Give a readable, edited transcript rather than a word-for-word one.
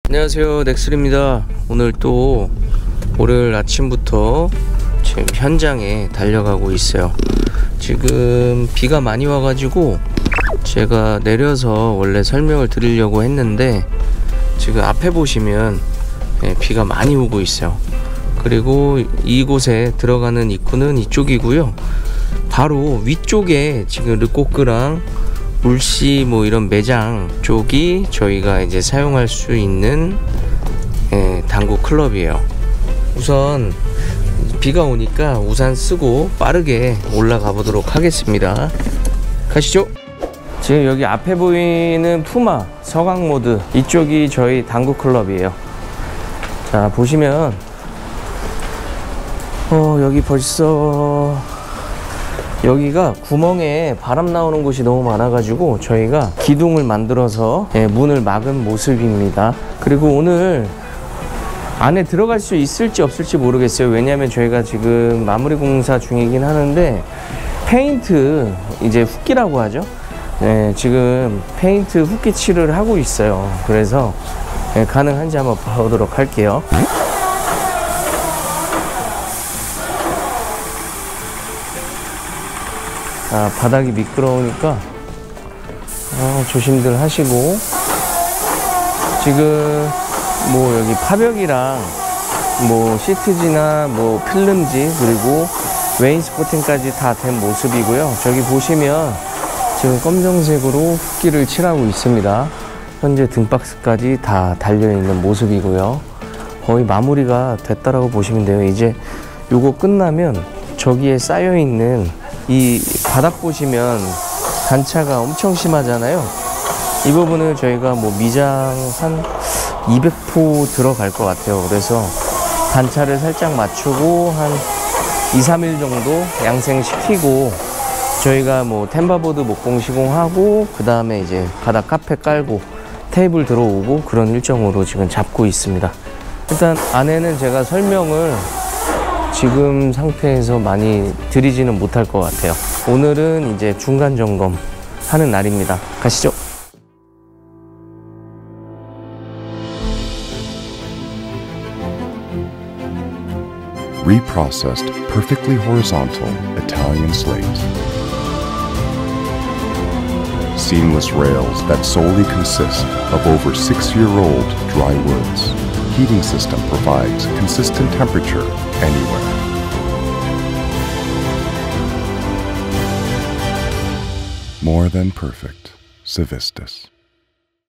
안녕하세요, 넥슬입니다. 오늘 또 월요일 아침부터 지금 현장에 달려가고 있어요. 지금 비가 많이 와가지고 제가 내려서 원래 설명을 드리려고 했는데 지금 앞에 보시면 비가 많이 오고 있어요. 그리고 이곳에 들어가는 입구는 이쪽이고요. 바로 위쪽에 지금 르꼬끄랑 울시 뭐 이런 매장 쪽이 저희가 이제 사용할 수 있는 당구 클럽이에요. 우선 비가 오니까 우산 쓰고 빠르게 올라가 보도록 하겠습니다. 가시죠. 지금 여기 앞에 보이는 푸마 서강모드, 이쪽이 저희 당구 클럽이에요. 자, 보시면 여기 벌써 여기가 구멍에 바람 나오는 곳이 너무 많아 가지고 저희가 기둥을 만들어서 문을 막은 모습입니다. 그리고 오늘 안에 들어갈 수 있을지 없을지 모르겠어요. 왜냐하면 저희가 지금 마무리 공사 중이긴 하는데 페인트 이제 흡기라고 하죠. 지금 페인트 흡기 칠을 하고 있어요. 그래서 가능한지 한번 보도록 할게요. 바닥이 미끄러우니까 조심들 하시고, 지금 뭐 여기 파벽이랑 뭐 시트지나 뭐 필름지 그리고 웨인스코팅까지 다 된 모습이고요. 저기 보시면 지금 검정색으로 흡기를 칠하고 있습니다. 현재 등박스까지 다 달려있는 모습이고요. 거의 마무리가 됐다라고 보시면 돼요. 이제 요거 끝나면 저기에 쌓여있는 이 바닥 보시면 단차가 엄청 심하잖아요. 이 부분을 저희가 뭐 미장 한 200포 들어갈 것 같아요. 그래서 단차를 살짝 맞추고 한 2, 3일 정도 양생시키고 저희가 뭐 템바보드 목공 시공하고 그 다음에 이제 바닥 카페 깔고 테이블 들어오고 그런 일정으로 지금 잡고 있습니다. 일단 안에는 제가 설명을 지금 상태에서 많이 드리지는 못할 것 같아요. 오늘은 이제 중간 점검 하는 날입니다. 가시죠. Reprocessed, perfectly horizontal Italian slate. Seamless rails that solely consist of over 6-year-old dry woods. Heating system provides consistent temperature anywhere. More than perfect. Civistas.